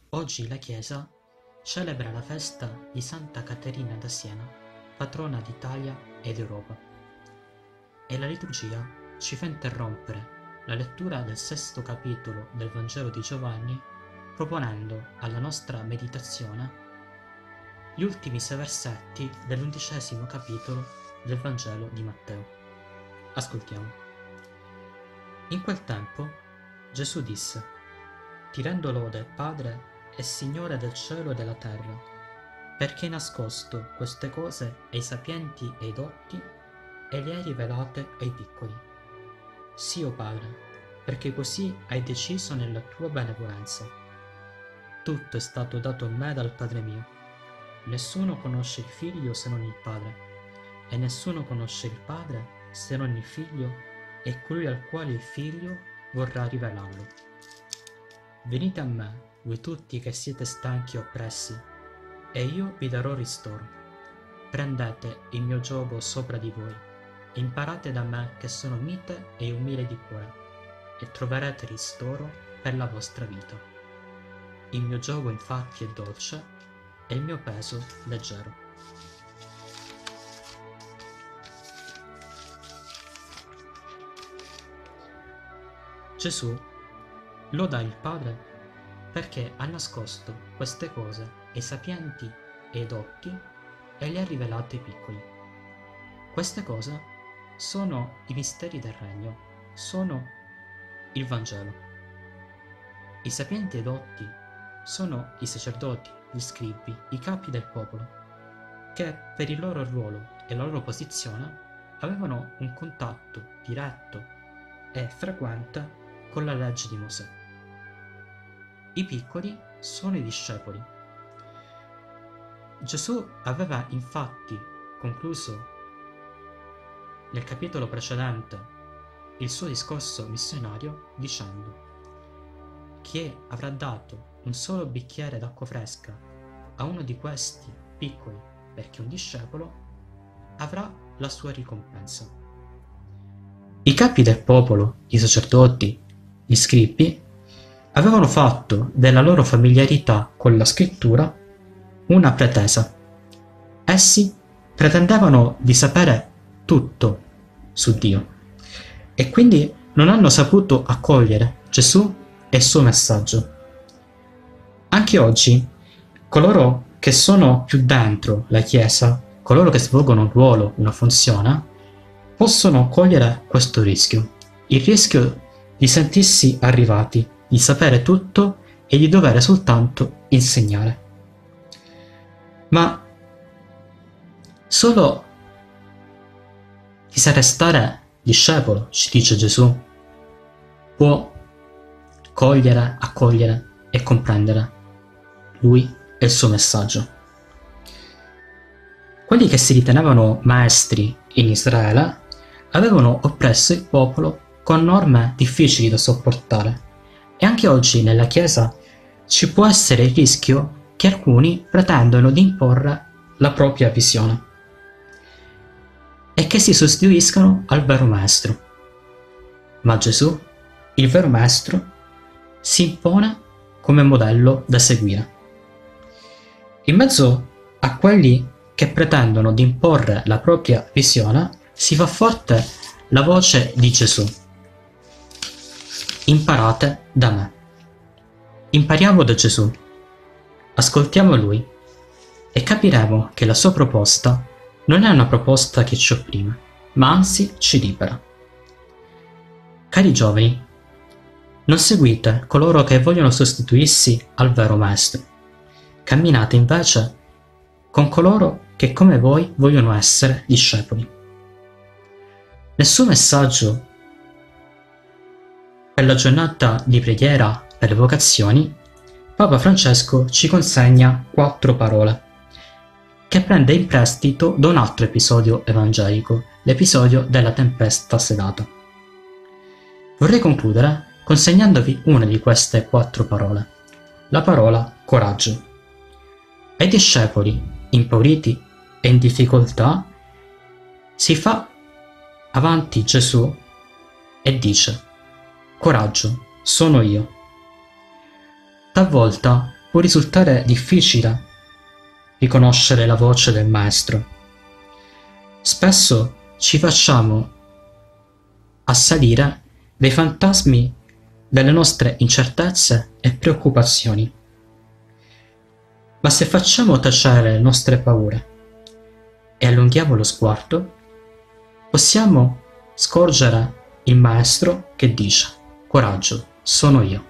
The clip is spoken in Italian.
Oggi la Chiesa celebra la festa di Santa Caterina da Siena, patrona d'Italia ed Europa. E la liturgia ci fa interrompere la lettura del sesto capitolo del Vangelo di Giovanni, proponendo alla nostra meditazione gli ultimi 6 versetti dell'11° capitolo del Vangelo di Matteo. Ascoltiamo. In quel tempo Gesù disse: Ti rendo lode, Padre e Signore del cielo e della terra, perché hai nascosto queste cose ai sapienti e ai dotti e le hai rivelate ai piccoli. Sì, o Padre, perché così hai deciso nella tua benevolenza. Tutto è stato dato a me dal Padre mio. Nessuno conosce il Figlio se non il Padre, e nessuno conosce il Padre se non il Figlio e colui al quale il Figlio vorrà rivelarlo. Venite a me, voi tutti che siete stanchi e oppressi, e io vi darò ristoro. Prendete il mio giogo sopra di voi, imparate da me che sono mite e umile di cuore, e troverete ristoro per la vostra vita. Il mio giogo infatti è dolce e il mio peso leggero. Gesù loda il Padre perché ha nascosto queste cose ai sapienti e ai dotti e le ha rivelate ai piccoli. Queste cose sono i misteri del Regno, sono il Vangelo. I sapienti e i dotti sono i sacerdoti, gli scribi, i capi del popolo, che per il loro ruolo e la loro posizione avevano un contatto diretto e frequente con la legge di Mosè. I piccoli sono i discepoli. Gesù aveva infatti concluso nel capitolo precedente il suo discorso missionario dicendo: chi avrà dato un solo bicchiere d'acqua fresca a uno di questi piccoli perché un discepolo avrà la sua ricompensa. I capi del popolo, i sacerdoti, gli scribi, avevano fatto della loro familiarità con la scrittura una pretesa. Essi pretendevano di sapere tutto su Dio e quindi non hanno saputo accogliere Gesù e il suo messaggio. Anche oggi, coloro che sono più dentro la Chiesa, coloro che svolgono un ruolo, una funzione, possono cogliere questo rischio, il rischio di sentirsi arrivati, di sapere tutto e di dover soltanto insegnare. Ma solo chi sa restare discepolo, ci dice Gesù, può cogliere, accogliere e comprendere lui e il suo messaggio. Quelli che si ritenevano maestri in Israele avevano oppresso il popolo con norme difficili da sopportare. E anche oggi nella Chiesa ci può essere il rischio che alcuni pretendano di imporre la propria visione e che si sostituiscano al vero maestro. Ma Gesù, il vero maestro, si impone come modello da seguire. In mezzo a quelli che pretendono di imporre la propria visione si fa forte la voce di Gesù. Imparate da me. Impariamo da Gesù, ascoltiamo Lui e capiremo che la sua proposta non è una proposta che ci opprime, ma anzi ci libera. Cari giovani, non seguite coloro che vogliono sostituirsi al vero Maestro. Camminate invece con coloro che come voi vogliono essere discepoli. Nel suo messaggio per la giornata di preghiera per le vocazioni, Papa Francesco ci consegna 4 parole che prende in prestito da un altro episodio evangelico, l'episodio della tempesta sedata. Vorrei concludere consegnandovi una di queste 4 parole, la parola coraggio. Ai discepoli impauriti e in difficoltà si fa avanti Gesù e dice: coraggio, sono io. Talvolta può risultare difficile riconoscere la voce del maestro. Spesso ci facciamo assalire dai fantasmi delle nostre incertezze e preoccupazioni. Ma se facciamo tacere le nostre paure e allunghiamo lo sguardo, possiamo scorgere il maestro che dice: coraggio, sono io.